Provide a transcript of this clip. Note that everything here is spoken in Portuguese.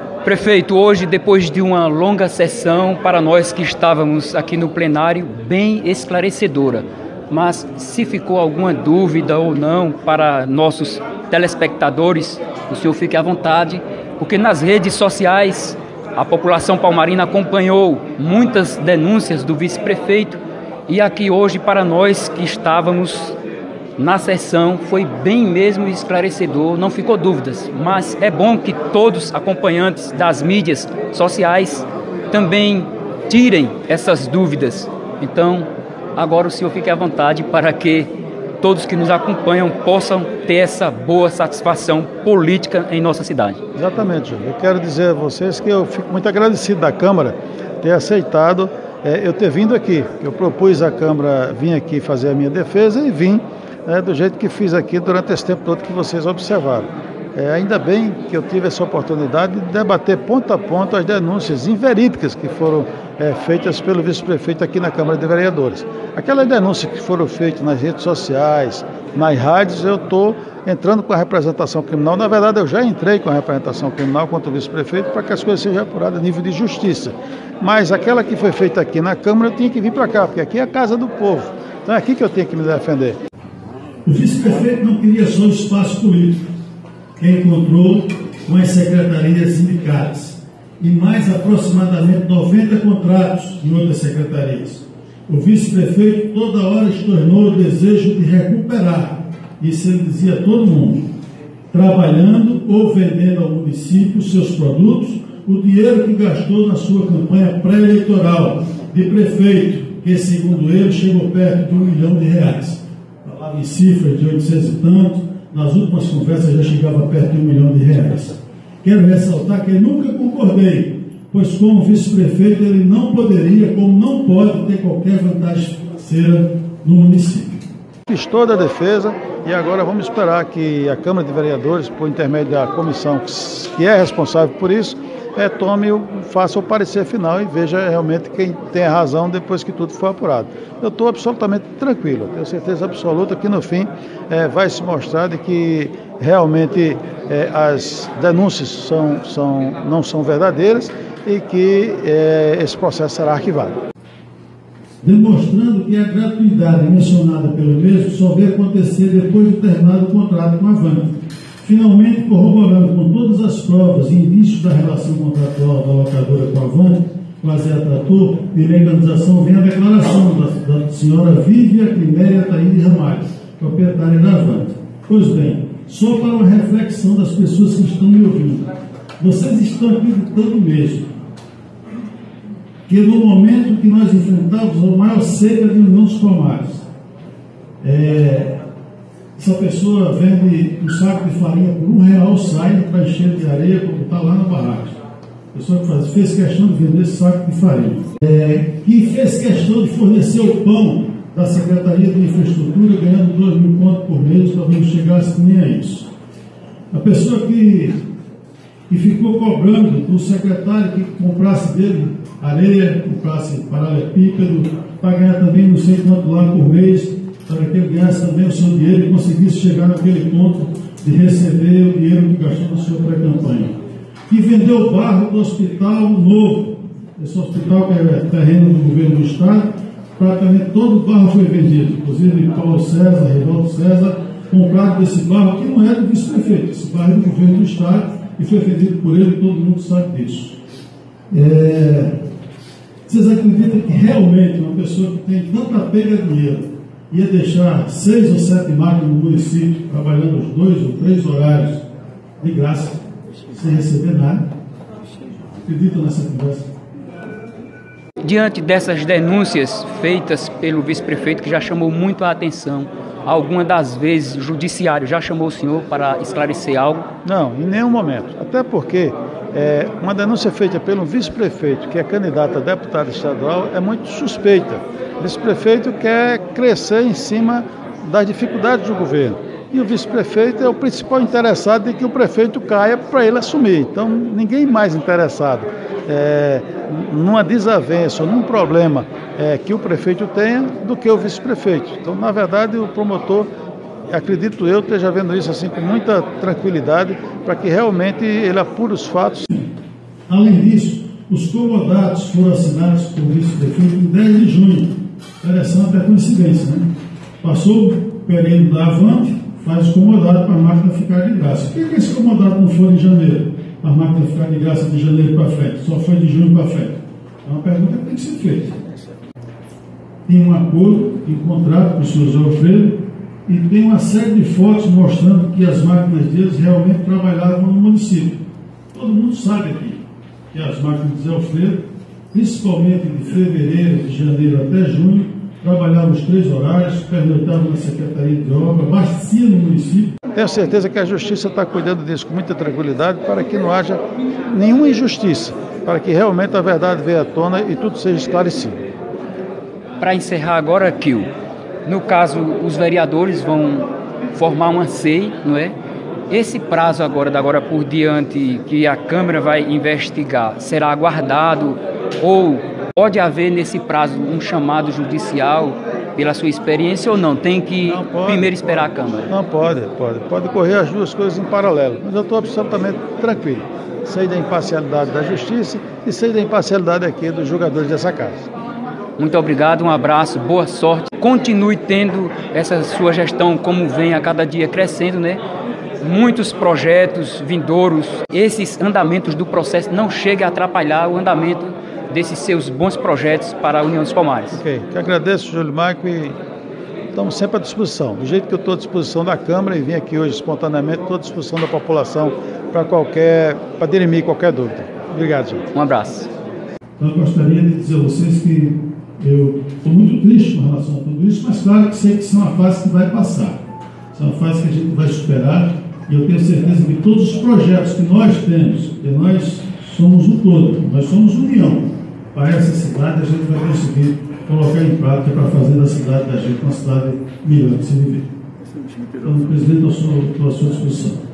Prefeito, hoje, depois de uma longa sessão, para nós que estávamos aqui no plenário, bem esclarecedora. Mas se ficou alguma dúvida ou não para nossos telespectadores, o senhor fique à vontade, porque nas redes sociais a população palmarina acompanhou muitas denúncias do vice-prefeito e aqui hoje, para nós que estávamos na sessão, foi bem mesmo esclarecedor, não ficou dúvidas, mas é bom que todos acompanhantes das mídias sociais também tirem essas dúvidas. Então, agora o senhor fique à vontade para que todos que nos acompanham possam ter essa boa satisfação política em nossa cidade. Exatamente, Júlio. Eu quero dizer a vocês que eu fico muito agradecido da Câmara ter aceitado eu ter vindo aqui. Eu propus à Câmara vir aqui fazer a minha defesa e vim do jeito que fiz aqui durante esse tempo todo que vocês observaram. Ainda bem que eu tive essa oportunidade de debater ponto a ponto as denúncias inverídicas que foram feitas pelo vice-prefeito aqui na Câmara de Vereadores. Aquelas denúncias que foram feitas nas redes sociais, nas rádios, eu estou entrando com a representação criminal. Na verdade, eu já entrei com a representação criminal contra o vice-prefeito para que as coisas sejam apuradas a nível de justiça. Mas aquela que foi feita aqui na Câmara, eu tinha que vir para cá, porque aqui é a casa do povo. Então é aqui que eu tenho que me defender. O vice-prefeito não queria só espaço político, encontrou com as secretarias sindicais e mais aproximadamente 90 contratos em outras secretarias. O vice-prefeito toda hora externou o desejo de recuperar, isso ele dizia a todo mundo, trabalhando ou vendendo ao município seus produtos, o dinheiro que gastou na sua campanha pré-eleitoral de prefeito, que segundo ele chegou perto de R$1 milhão. Falava em cifras de 800 e tanto, nas últimas conversas já chegava perto de R$1 milhão. Quero ressaltar que eu nunca concordei, pois como vice-prefeito ele não poderia, como não pode, ter qualquer vantagem financeira no município. Fiz toda a defesa e agora vamos esperar que a Câmara de Vereadores, por intermédio da comissão que é responsável por isso, faça o parecer final e veja realmente quem tem a razão depois que tudo for apurado. Eu estou absolutamente tranquilo, tenho certeza absoluta que no fim vai se mostrar de que realmente as denúncias não são verdadeiras e que esse processo será arquivado. Demonstrando que a gratuidade mencionada pelo mesmo só veio acontecer depois de terminado o contrato com a Avante. Finalmente, corroborando com todas as provas e indícios da relação contratual da locadora com a Avante, com a Zé Trator e legalização, vem a declaração da senhora Vívia Climéria Taíde Ramalho, proprietária da Avante. Pois bem, só para uma reflexão das pessoas que estão me ouvindo, vocês estão acreditando mesmo que no momento que nós enfrentamos a maior seca de União dos Palmares, essa pessoa vende um saco de farinha por R$1, sai para encher de areia para botar lá na barragem. A pessoa que fez questão de vender esse saco de farinha. Que fez questão de fornecer o pão da Secretaria de Infraestrutura, ganhando 2.000 contos por mês, talvez não chegasse nem a isso. A pessoa que ficou cobrando do secretário que comprasse dele areia, comprasse paralelepípedo, para ganhar também não sei quanto lá por mês, para que ele ganhasse também o seu dinheiro e conseguisse chegar naquele ponto de receber o dinheiro que gastou na sua pré-campanha. Que vendeu o barro do Hospital Novo, esse hospital que é terreno do governo do Estado, praticamente todo o barro foi vendido, inclusive Paulo César, Rivaldo César, compraram desse barro que não é do vice-prefeito, esse barro é do governo do Estado e foi vendido por ele, todo mundo sabe disso. Vocês acreditam que realmente uma pessoa que tem tanta pega de dinheiro ia deixar 6 ou 7 máquinas no município trabalhando os 2 ou 3 horários de graça, sem receber nada? Acreditam nessa conversa? Diante dessas denúncias feitas pelo vice-prefeito, que já chamou muito a atenção, alguma das vezes o judiciário já chamou o senhor para esclarecer algo? Não, em nenhum momento. Até porque uma denúncia feita pelo vice-prefeito, que é candidato a deputado estadual, é muito suspeita. O vice-prefeito quer crescer em cima das dificuldades do governo. E o vice-prefeito é o principal interessado em que o prefeito caia para ele assumir. Então, ninguém mais interessado numa desavença ou num problema que o prefeito tenha do que o vice-prefeito. Então, na verdade, o promotor, acredito eu, esteja vendo isso assim com muita tranquilidade para que realmente ele apure os fatos. Além disso, os comodatos foram assinados por vice-prefeito em 10 de junho. Interessante a coincidência, né? Passou o período da Avante, faz o comodado para a máquina ficar de graça. Por que esse comodado não foi de janeiro? A máquina ficar de graça de janeiro para frente, só foi de junho para frente. É uma pergunta que tem que ser feita. Tem um acordo em contrato com o senhor Zé Alfredo e tem uma série de fotos mostrando que as máquinas deles realmente trabalhavam no município. Todo mundo sabe aqui que as máquinas de Zé Alfredo, principalmente de fevereiro, de janeiro até junho, trabalhavam os 3 horários, pernoitavam na Secretaria de Obra, abastecia no município. Tenho certeza que a Justiça está cuidando disso com muita tranquilidade para que não haja nenhuma injustiça, para que realmente a verdade venha à tona e tudo seja esclarecido. Para encerrar agora, Kio, no caso, os vereadores vão formar uma SEI, não é? Esse prazo agora, da agora por diante, que a Câmara vai investigar, será aguardado ou pode haver nesse prazo um chamado judicial pela sua experiência ou não? Tem que primeiro esperar a Câmara? Não, pode correr as duas coisas em paralelo, mas eu estou absolutamente tranquilo. Sei da imparcialidade da Justiça e sei da imparcialidade aqui dos jogadores dessa casa. Muito obrigado, um abraço, boa sorte. Continue tendo essa sua gestão como vem a cada dia crescendo, né? Muitos projetos vindouros, esses andamentos do processo não cheguem a atrapalhar o andamento desses seus bons projetos para a União dos Palmares. Ok, que agradeço, Júlio Maico, e estamos sempre à disposição. Do jeito que eu estou à disposição da Câmara e vim aqui hoje espontaneamente, estou à disposição da população para dirimir qualquer dúvida. Obrigado, gente. Um abraço. Então, eu gostaria de dizer a vocês que eu estou muito triste com relação a tudo isso, mas claro que sei que isso é uma fase que vai passar. Isso é uma fase que a gente vai superar e eu tenho certeza que todos os projetos que nós temos, que nós somos um todo, nós somos união para essa cidade, a gente vai conseguir colocar em prática para fazer da cidade da gente uma cidade melhor de se viver. Então, presidente, eu estou à sua disposição.